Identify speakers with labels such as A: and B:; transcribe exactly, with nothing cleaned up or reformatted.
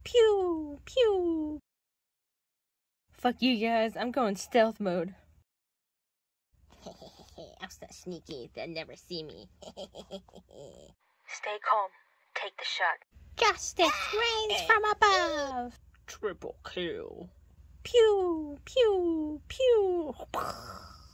A: Pew! Pew! Fuck you guys, I'm going stealth mode.
B: I'm so sneaky, they'll never see me.
C: Stay calm. Take the shot.
A: Justice reigns from above!
B: Triple kill.
A: Pew! Pew! Pew!